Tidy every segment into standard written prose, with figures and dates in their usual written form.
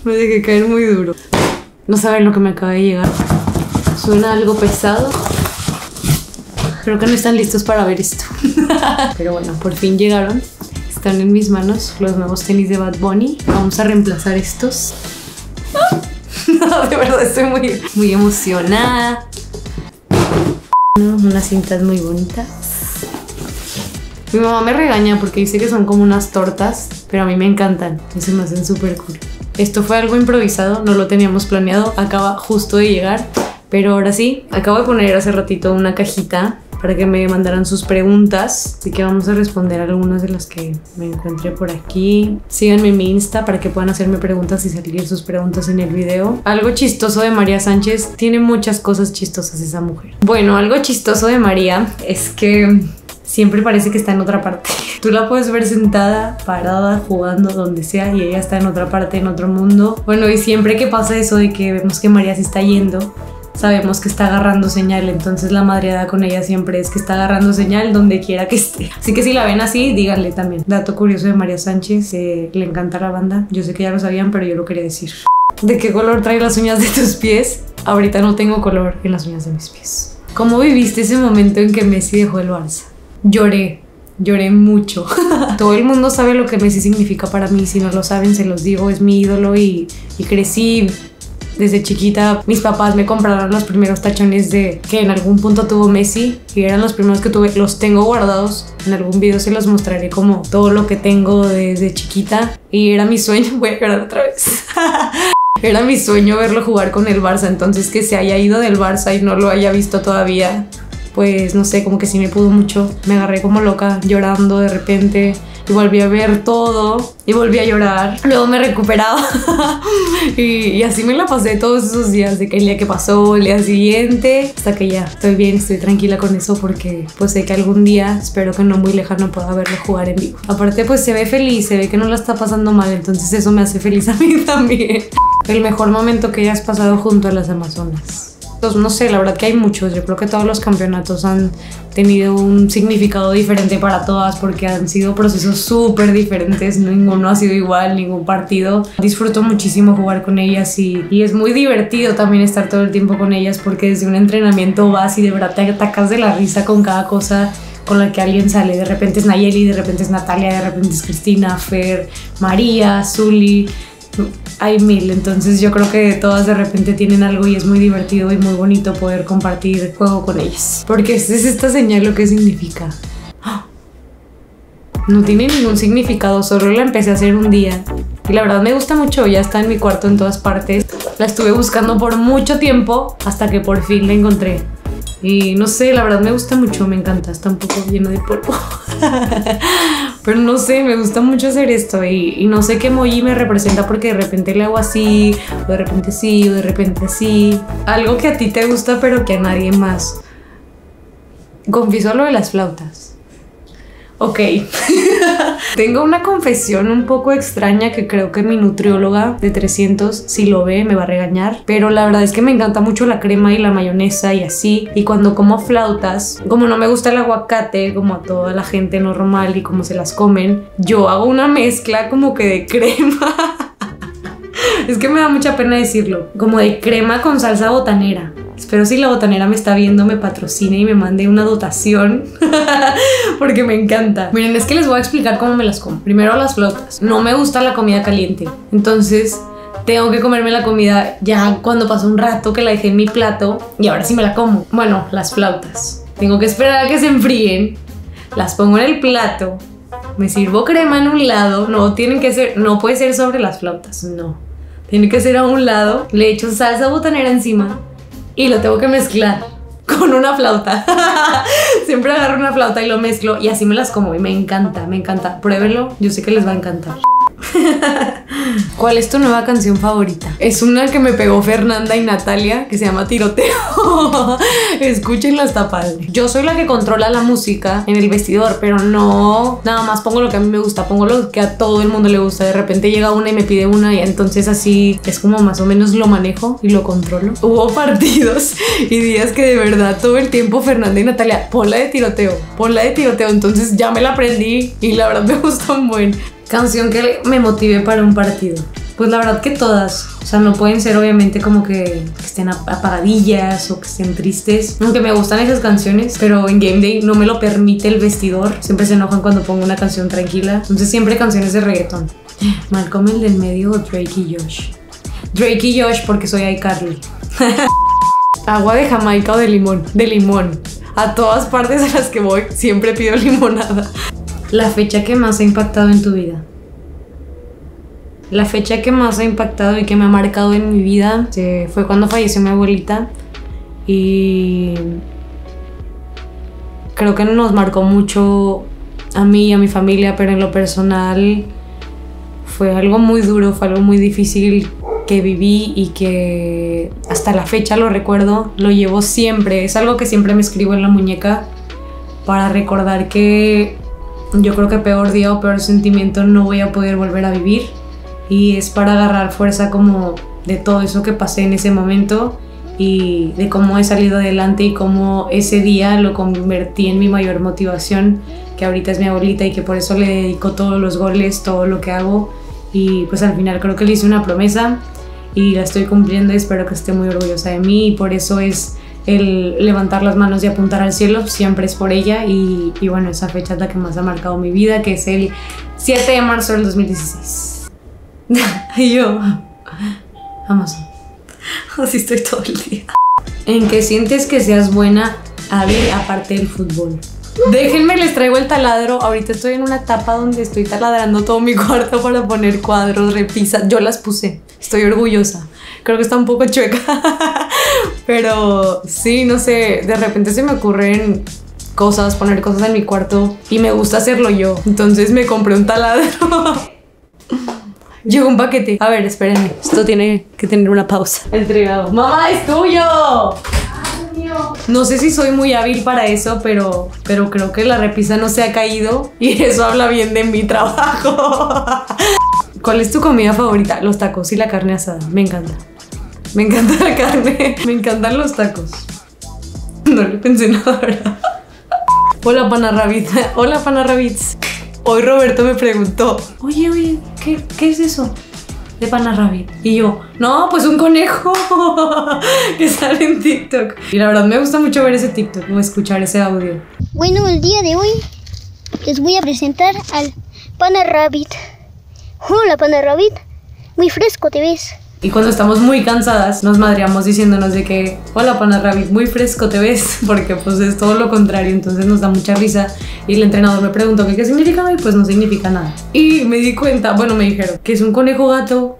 Me dejé caer muy duro. No saben lo que me acaba de llegar. Suena algo pesado. Creo que no están listos para ver esto. Pero bueno, por fin llegaron. Están en mis manos los nuevos tenis de Bad Bunny. Vamos a reemplazar estos. No, de verdad estoy muy emocionada. Unas cintas muy bonitas. Mi mamá me regaña porque dice que son como unas tortas, pero a mí me encantan y se me hacen súper cool. Esto fue algo improvisado, no lo teníamos planeado, acaba justo de llegar, pero ahora sí, acabo de poner hace ratito una cajita para que me mandaran sus preguntas, así que vamos a responder algunas de las que me encontré por aquí. Síganme en mi Insta para que puedan hacerme preguntas y salir sus preguntas en el video. Algo chistoso de María Sánchez, tiene muchas cosas chistosas esa mujer. Bueno, algo chistoso de María es que siempre parece que está en otra parte. Tú la puedes ver sentada, parada, jugando, donde sea, y ella está en otra parte, en otro mundo. Bueno, y siempre que pasa eso de que vemos que María se está yendo, sabemos que está agarrando señal. Entonces la madreada con ella siempre es que está agarrando señal donde quiera que esté. Así que si la ven así, díganle también. Dato curioso de María Sánchez, le encanta la banda. Yo sé que ya lo sabían, pero yo lo quería decir. ¿De qué color trae las uñas de tus pies? Ahorita no tengo color en las uñas de mis pies. ¿Cómo viviste ese momento en que Messi dejó el Barça? Lloré mucho. Todo el mundo sabe lo que Messi significa para mí. Si no lo saben, se los digo, es mi ídolo y crecí desde chiquita. Mis papás me compraron los primeros tachones que en algún punto tuvo Messi y eran los primeros que tuve. Los tengo guardados. En algún video se los mostraré como todo lo que tengo desde chiquita y era mi sueño. Voy a llorar otra vez. Era mi sueño verlo jugar con el Barça, entonces que se haya ido del Barça y no lo haya visto todavía, pues no sé, como que sí me pudo mucho. Me agarré como loca llorando de repente y volví a ver todo y volví a llorar. Luego me recuperaba y así me la pasé todos esos días, de que el día que pasó, el día siguiente, hasta que ya estoy bien, estoy tranquila con eso porque pues sé que algún día, espero que no muy lejano, pueda verlo jugar en vivo. Aparte pues se ve feliz, se ve que no la está pasando mal, entonces eso me hace feliz a mí también. El mejor momento que hayas pasado junto a las Amazonas. No sé, la verdad que hay muchos. Yo creo que todos los campeonatos han tenido un significado diferente para todas porque han sido procesos súper diferentes. Ninguno ha sido igual, ningún partido. Disfruto muchísimo jugar con ellas y es muy divertido también estar todo el tiempo con ellas porque desde un entrenamiento vas y de verdad te atacas de la risa con cada cosa con la que alguien sale. De repente es Nayeli, de repente es Natalia, de repente es Cristina, Fer, María, Zuli. Hay mil, entonces yo creo que todas de repente tienen algo y es muy divertido y muy bonito poder compartir juego con ellas. Porque es esta señal lo que significa. No tiene ningún significado, solo la empecé a hacer un día. Y la verdad me gusta mucho, ya está en mi cuarto en todas partes. La estuve buscando por mucho tiempo hasta que por fin la encontré. Y no sé, la verdad me gusta mucho, me encanta, está un poco lleno de polvo. Pero no sé, me gusta mucho hacer esto y no sé qué emoji me representa porque de repente le hago así, o de repente sí, o de repente así. Algo que a ti te gusta pero que a nadie más. Confieso lo de las flautas. Ok. Tengo una confesión un poco extraña que creo que mi nutrióloga de 300, si lo ve, me va a regañar. Pero la verdad es que me encanta mucho la crema y la mayonesa y así. Y cuando como flautas, como no me gusta el aguacate, como a toda la gente normal y como se las comen, yo hago una mezcla como que de crema. Es que me da mucha pena decirlo. Como de crema con salsa botanera. Espero si la botanera me está viendo, me patrocine y me mande una dotación. Porque me encanta. Miren, es que les voy a explicar cómo me las como. Primero las flautas. No me gusta la comida caliente. Entonces tengo que comerme la comida ya cuando pasó un rato que la dejé en mi plato. Y ahora sí me la como. Bueno, las flautas. Tengo que esperar a que se enfríen. Las pongo en el plato. Me sirvo crema en un lado. No puede ser sobre las flautas. No. Tiene que ser a un lado. Le echo salsa botanera encima. Y lo tengo que mezclar con una flauta. Siempre agarro una flauta y lo mezclo y así me las como y me encanta, me encanta. Pruébenlo, yo sé que les va a encantar. ¿Cuál es tu nueva canción favorita? Es una que me pegó Fernanda y Natalia, que se llama Tiroteo. Escúchenla, está padre. Yo soy la que controla la música en el vestidor, pero no nada más pongo lo que a mí me gusta, pongo lo que a todo el mundo le gusta. De repente llega una y me pide una y entonces así es como más o menos lo manejo y lo controlo. Hubo partidos y días que de verdad todo el tiempo Fernanda y Natalia, ponla de tiroteo, entonces ya me la aprendí y la verdad me gusta un buen. Canción que me motive para un partido. Pues la verdad que todas, o sea, no pueden ser obviamente como que estén apagadillas o que estén tristes, aunque me gustan esas canciones, pero en Game Day no me lo permite el vestidor, siempre se enojan cuando pongo una canción tranquila, entonces siempre canciones de reggaetón. Malcolm el del medio o Drake y Josh. Drake y Josh porque soy iCarly. Agua de Jamaica o de limón. De limón. A todas partes a las que voy siempre pido limonada. La fecha que más ha impactado en tu vida. La fecha que más ha impactado y que me ha marcado en mi vida fue cuando falleció mi abuelita. Y creo que nos marcó mucho a mí y a mi familia, pero en lo personal fue algo muy duro, fue algo muy difícil que viví y que hasta la fecha lo recuerdo, lo llevo siempre, es algo que siempre me escribo en la muñeca para recordar que yo creo que peor día o peor sentimiento no voy a poder volver a vivir, y es para agarrar fuerza como de todo eso que pasé en ese momento y de cómo he salido adelante y cómo ese día lo convertí en mi mayor motivación, que ahorita es mi abuelita y que por eso le dedico todos los goles, todo lo que hago. Y pues al final creo que le hice una promesa y la estoy cumpliendo y espero que esté muy orgullosa de mí, y por eso es el levantar las manos y apuntar al cielo, siempre es por ella. Y bueno, esa fecha es la que más ha marcado mi vida, que es el 7 de marzo del 2016. Y yo, Amazon, así estoy todo el día. ¿En qué sientes que seas buena, Abby, aparte del fútbol? Déjenme, les traigo el taladro. Ahorita estoy en una etapa donde estoy taladrando todo mi cuarto para poner cuadros, repisas. Yo las puse, estoy orgullosa. Creo que está un poco chueca. Pero sí, no sé, de repente se me ocurren cosas, poner cosas en mi cuarto y me gusta hacerlo yo. Entonces me compré un taladro. Llegó un paquete. A ver, espérenme. Esto tiene que tener una pausa. Entregado. ¡Mamá, es tuyo! No sé si soy muy hábil para eso, pero creo que la repisa no se ha caído y eso habla bien de mi trabajo. ¿Cuál es tu comida favorita? Los tacos y la carne asada. Me encanta. Me encanta la carne. Me encantan los tacos. No le pensé nada, ¿verdad? Hola, Pana Rabbit. Hola, Pana Rabbits. Hoy Roberto me preguntó, oye, ¿qué es eso de Pana Rabbit? Y yo, no, pues un conejo que sale en TikTok. Y la verdad me gusta mucho ver ese TikTok o escuchar ese audio. Bueno, el día de hoy les voy a presentar al Pana Rabbit. Hola, Pana Rabbit, muy fresco te ves. Y cuando estamos muy cansadas nos madreamos diciéndonos de que hola, Pana Rabbit, muy fresco te ves, porque pues es todo lo contrario, entonces nos da mucha risa. Y el entrenador me preguntó qué significa y pues no significa nada. Y me di cuenta, bueno, me dijeron que es un conejo gato.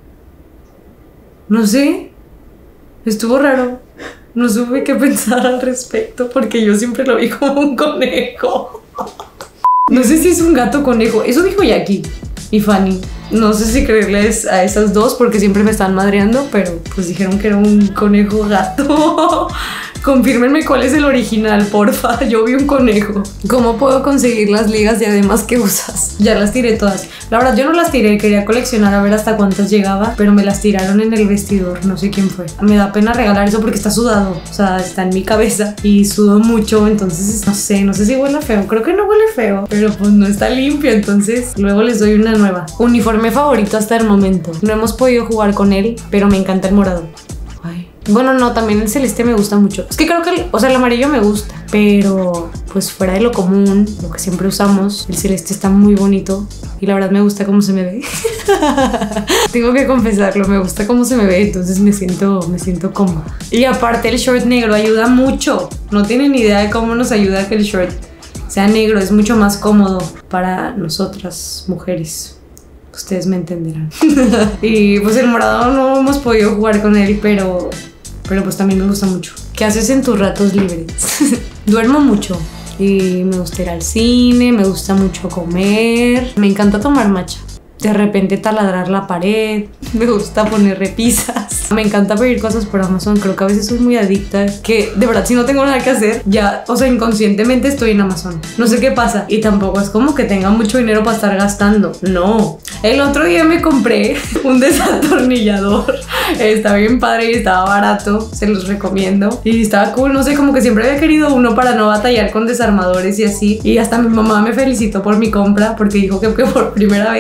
No sé, estuvo raro. No supe qué pensar al respecto porque yo siempre lo vi como un conejo. No sé si es un gato conejo, eso dijo Jackie y Fanny. No sé si creerles a esas dos porque siempre me están madreando, pero pues dijeron que era un conejo gato. Confírmenme cuál es el original, porfa. Yo vi un conejo. ¿Cómo puedo conseguir las ligas diademas que usas? Ya las tiré todas. La verdad yo no las tiré, quería coleccionar a ver hasta cuántas llegaba, pero me las tiraron en el vestidor, no sé quién fue. Me da pena regalar eso porque está sudado, o sea, está en mi cabeza y sudo mucho, entonces no sé si huele feo. Creo que no huele feo, pero pues no está limpio, entonces luego les doy una nueva. Uniforme favorito hasta el momento. No hemos podido jugar con él, pero me encanta el morado. Ay. Bueno, no, también el celeste me gusta mucho. Es que creo que el amarillo me gusta, pero pues fuera de lo común, lo que siempre usamos, el celeste está muy bonito y la verdad me gusta cómo se me ve. Tengo que confesarlo, me gusta cómo se me ve, entonces me siento cómoda. Y aparte el short negro ayuda mucho. No tienen ni idea de cómo nos ayuda que el short sea negro, es mucho más cómodo para nosotras mujeres. Ustedes me entenderán. Y pues el morado no hemos podido jugar con él, pero pues también me gusta mucho. ¿Qué haces en tus ratos libres? Duermo mucho y me gusta ir al cine, me gusta mucho comer, me encanta tomar matcha. De repente taladrar la pared, me gusta poner repisas. Me encanta pedir cosas por Amazon, creo que a veces soy muy adicta. Que de verdad si no tengo nada que hacer, ya, o sea, inconscientemente estoy en Amazon. No sé qué pasa. Y tampoco es como que tenga mucho dinero para estar gastando. No. El otro día me compré un desatornillador. Está bien padre y estaba barato, se los recomiendo. Y estaba cool, no sé, como que siempre había querido uno para no batallar con desarmadores y así. Y hasta mi mamá me felicitó por mi compra porque dijo que por primera vez me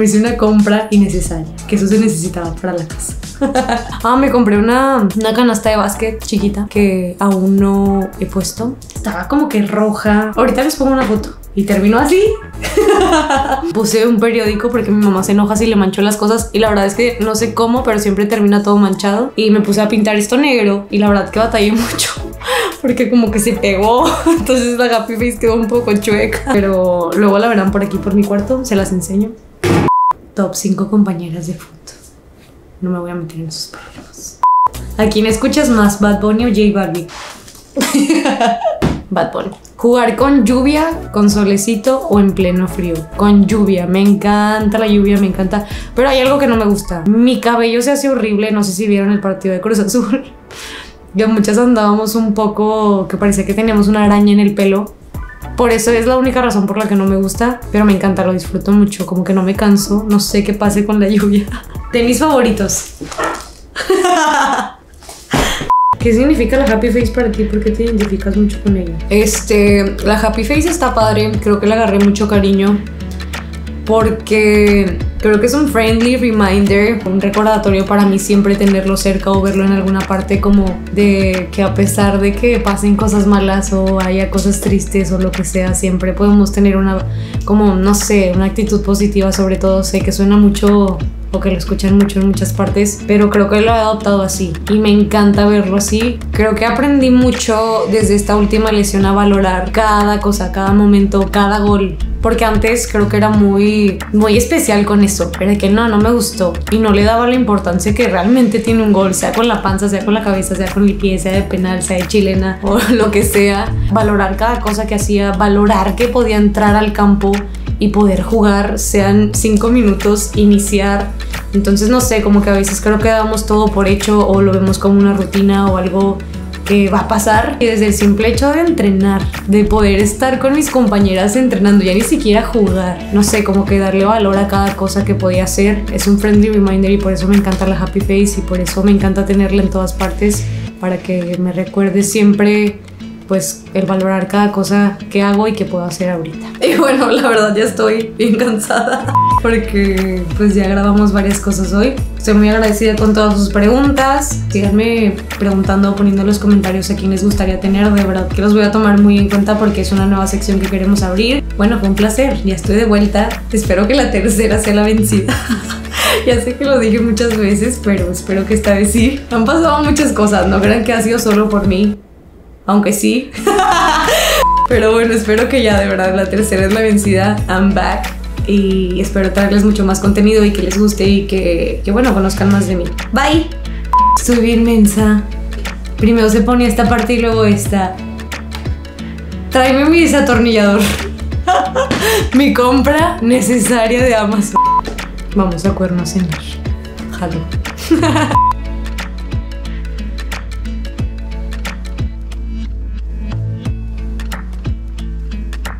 hice una compra innecesaria, que eso se necesitaba para la casa. Me compré una canasta de básquet chiquita que aún no he puesto. Estaba como que roja. Ahorita les pongo una foto. Y terminó así. Puse un periódico porque mi mamá se enoja si le manchó las cosas. Y la verdad es que no sé cómo, pero siempre termina todo manchado. Y me puse a pintar esto negro. Y la verdad que batallé mucho porque como que se pegó. Entonces la Happy Face quedó un poco chueca. Pero luego la verán por aquí por mi cuarto. Se las enseño. Top 5 compañeras de foto. No me voy a meter en esos problemas. ¿A quién escuchas más? ¿Bad Bunny o J Balvin? Bad Bunny. Jugar con lluvia, con solecito o en pleno frío. Con lluvia, me encanta la lluvia, me encanta. Pero hay algo que no me gusta. Mi cabello se hace horrible. No sé si vieron el partido de Cruz Azul. Ya muchas andábamos un poco que parecía que teníamos una araña en el pelo. Por eso es la única razón por la que no me gusta. Pero me encanta, lo disfruto mucho. Como que no me canso. No sé qué pase con la lluvia. De mis favoritos. ¿Qué significa la Happy Face para ti? ¿Por qué te identificas mucho con ella? La Happy Face está padre. Creo que le agarré mucho cariño porque creo que es un friendly reminder, un recordatorio para mí siempre tenerlo cerca o verlo en alguna parte, como de que a pesar de que pasen cosas malas o haya cosas tristes o lo que sea, siempre podemos tener una actitud positiva. Sobre todo, sé que suena mucho o que lo escuchan mucho en muchas partes, pero creo que lo he adoptado así y me encanta verlo así. Creo que aprendí mucho desde esta última lesión a valorar cada cosa, cada momento, cada gol, porque antes creo que era muy especial con eso, era que no me gustó y no le daba la importancia que realmente tiene un gol, sea con la panza, sea con la cabeza, sea con el pie, sea de penal, sea de chilena o lo que sea. Valorar cada cosa que hacía, valorar que podía entrar al campo y poder jugar, sean 5 minutos, iniciar. Entonces no sé, como que a veces creo que damos todo por hecho o lo vemos como una rutina o algo que va a pasar. Y desde el simple hecho de entrenar, de poder estar con mis compañeras entrenando, ya ni siquiera jugar, no sé, como que darle valor a cada cosa que podía hacer, es un friendly reminder. Y por eso me encanta la Happy Face y por eso me encanta tenerla en todas partes, para que me recuerde siempre pues el valorar cada cosa que hago y que puedo hacer ahorita. Y bueno, la verdad ya estoy bien cansada porque pues ya grabamos varias cosas hoy. Estoy muy agradecida con todas sus preguntas. Síganme preguntando o poniendo en los comentarios a quién les gustaría tener. De verdad que los voy a tomar muy en cuenta porque es una nueva sección que queremos abrir. Bueno, fue un placer, ya estoy de vuelta. Espero que la tercera sea la vencida. Ya sé que lo dije muchas veces, pero espero que esta vez sí. Han pasado muchas cosas, no crean que ha sido solo por mí, aunque sí. Pero bueno, espero que ya de verdad la tercera es la vencida. I'm back. Y espero traerles mucho más contenido y que les guste y que bueno, conozcan más de mí. Bye. Estoy bien mensa. Primero se pone esta parte y luego esta. Tráeme mi desatornillador. Mi compra necesaria de Amazon. Vamos a Cuerno a cenar. Jalo.